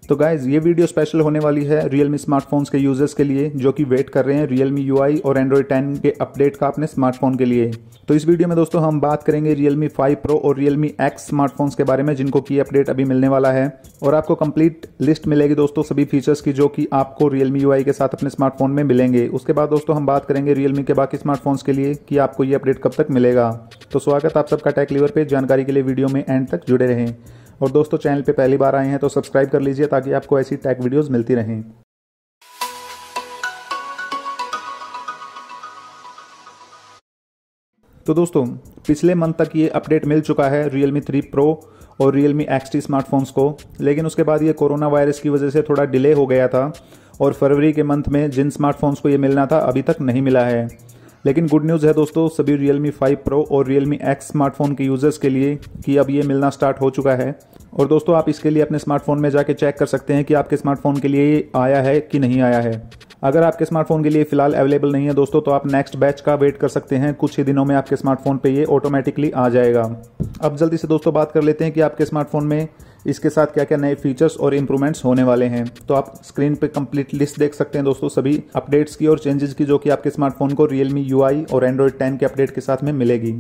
तो गाइज ये video special होने वाली है Realme स्मार्टफोन्स के यूजर्स के लिए जो कि वेट कर रहे हैं Realme UI और Android 10 के अपडेट का अपने स्मार्टफोन के लिए। तो इस वीडियो में दोस्तों हम बात करेंगे Realme 5 Pro और Realme X स्मार्टफोन्स के बारे में जिनको की अपडेट अभी मिलने वाला है और आपको कंप्लीट लिस्ट मिलेगी दोस्तों सभी फीचर्स की जो कि आपको Realme UI के साथ अपने स्मार्टफोन में मिलेंगे। उसके बाद दोस्तों हम बात करेंगे Realme के बाकी स्मार्टफोन्स के लिए कि आपको ये अपडेट कब तक मिलेगा। तो स्वागत आप सबका टेक लीवर पे। जानकारी के लिए वीडियो में एंड तक जुड़े रहें और दोस्तों चैनल पे पहली बार आए हैं तो सब्सक्राइब कर लीजिए ताकि आपको ऐसी टेक वीडियोस मिलती रहें। तो दोस्तों पिछले मंथ तक ये अपडेट मिल चुका है Realme 3 Pro और Realme XT स्मार्टफोन्स को, लेकिन उसके बाद ये कोरोना वायरस की वजह से थोड़ा डिले हो गया था और फरवरी के मंथ में जिन स्मार्टफोन्स को ये मिलना था अभी तक नहीं मिला है। लेकिन गुड न्यूज़ है दोस्तों सभी Realme 5 Pro और Realme X स्मार्टफोन के यूज़र्स के लिए कि अब ये मिलना स्टार्ट हो चुका है। और दोस्तों आप इसके लिए अपने स्मार्टफोन में जाके चेक कर सकते हैं कि आपके स्मार्टफोन के लिए ये आया है कि नहीं आया है। अगर आपके स्मार्टफोन के लिए फिलहाल अवेलेबल नहीं है दोस्तों तो आप नेक्स्ट बैच का वेट कर सकते हैं। कुछ ही दिनों में आपके स्मार्टफोन पे ये ऑटोमेटिकली आ जाएगा। अब जल्दी से दोस्तों बात कर लेते हैं कि आपके स्मार्टफोन में इसके साथ क्या क्या नए फीचर्स और इंप्रूवमेंट्स होने वाले हैं। तो आप स्क्रीन पे कंप्लीट लिस्ट देख सकते हैं दोस्तों सभी अपडेट्स की और चेंजेस की जो कि आपके स्मार्टफोन को Realme UI और Android 10 के अपडेट के साथ में मिलेगी।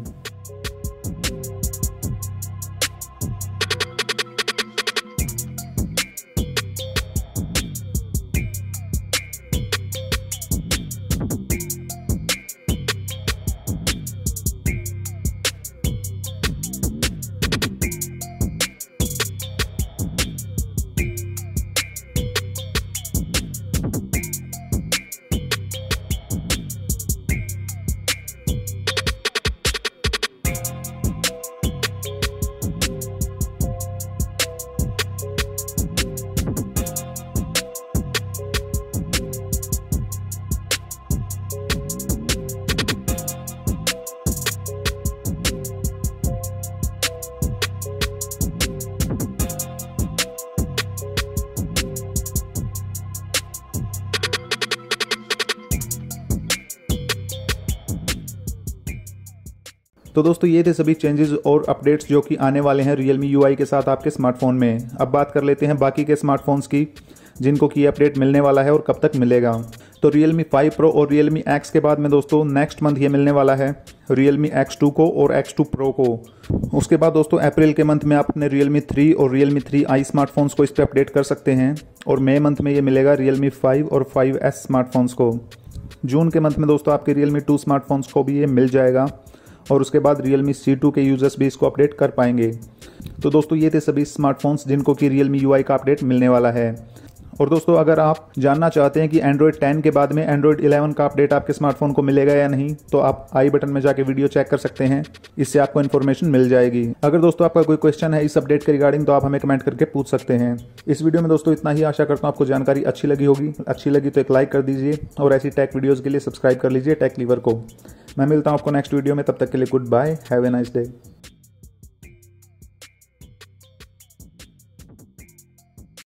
तो दोस्तों ये थे सभी चेंजेस और अपडेट्स जो कि आने वाले हैं Realme UI के साथ आपके स्मार्टफोन में। अब बात कर लेते हैं बाकी के स्मार्टफोन्स की जिनको कि अपडेट मिलने वाला है और कब तक मिलेगा। तो Realme 5 Pro और Realme X के बाद में दोस्तों नेक्स्ट मंथ ये मिलने वाला है Realme X2 को और X2 Pro को। उसके बाद दोस्तों अप्रैल के मंथ में आप अपने Realme 3 और Realme 3i स्मार्टफोन्स को इस पर अपडेट कर सकते हैं और मई मंथ में ये मिलेगा Realme 5 और 5S स्मार्टफोन्स को। जून के मंथ में दोस्तों आपके Realme 2 स्मार्टफोन्स को भी ये मिल जाएगा और उसके बाद Realme C2 के यूजर्स भी इसको अपडेट कर पाएंगे। तो दोस्तों ये थे सभी स्मार्टफोन्स जिनको कि Realme UI का अपडेट मिलने वाला है। और दोस्तों अगर आप जानना चाहते हैं कि Android 10 के बाद में Android 11 का अपडेट आपके स्मार्टफोन को मिलेगा या नहीं तो आप आई बटन में जाके वीडियो चेक कर सकते हैं, इससे आपको इन्फॉर्मेशन मिल जाएगी। अगर दोस्तों आपका कोई क्वेश्चन है इस अपडेट के रिगार्डिंग तो आप हमें कमेंट करके पूछ सकते हैं। इस वीडियो में दोस्तों इतना ही। आशा करता हूँ आपको जानकारी अच्छी लगी होगी। अच्छी लगी तो एक लाइक कर दीजिए और ऐसी टेक वीडियोज़ के लिए सब्सक्राइब कर लीजिए टेक लीवर को। मैं मिलता हूँ आपको नेक्स्ट वीडियो में, तब तक के लिए good bye, have a nice day.